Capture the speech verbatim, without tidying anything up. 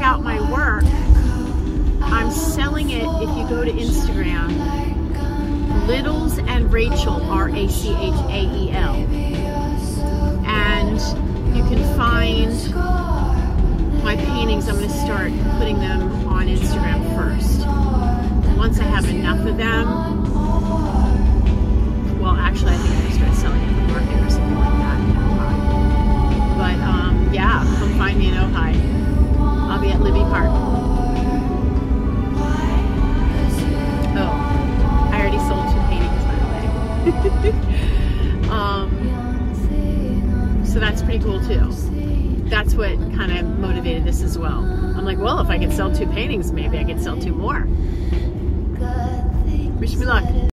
out my work, I'm selling it, if you go to Instagram, Littles and Rachel, R A C H A E L. And you can find my paintings. I'm going to start putting them on Instagram first. Once I have enough of them, well, actually, I think I'm going to start selling it at the market or something like that in Ojai. But um, yeah, come find me in Ojai. I'll be at Libby Park. Oh, I already sold two paintings, by the way. um, so that's pretty cool too. That's what kind of motivated this as well. I'm like, well, if I could sell two paintings, maybe I could sell two more. Wish me luck.